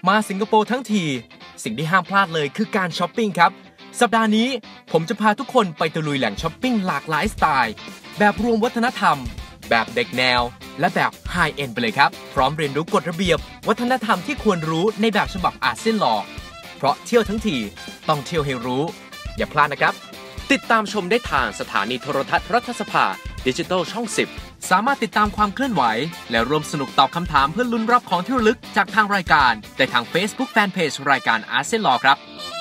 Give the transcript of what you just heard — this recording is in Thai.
มาสิงคโปร์ทั้งทีสิ่งที่ห้ามพลาดเลยคือการช้อปปิ้งครับสัปดาห์นี้ผมจะพาทุกคนไปตะลุยแหล่งช้อปปิ้งหลากหลายสไตล์แบบรวมวัฒนธรรมแบบเด็กแนวและแบบไฮเอ็นด์ไปเลยครับพร้อมเรียนรู้กฎระเบียบวัฒนธรรมที่ควรรู้ในแบบฉบับอาเซียนลอว์เพราะเที่ยวทั้งทีต้องเที่ยวให้รู้อย่าพลาดนะครับติดตามชมได้ทางสถานีโทรทัศน์รัฐสภาดิจิทัลช่อง10สามารถติดตามความเคลื่อนไหวและร่วมสนุกตอบคำถามเพื่อลุ้นรับของที่ระลึกจากทางรายการได้ทาง Facebook Fanpage รายการอาเซียนลอว์ครับ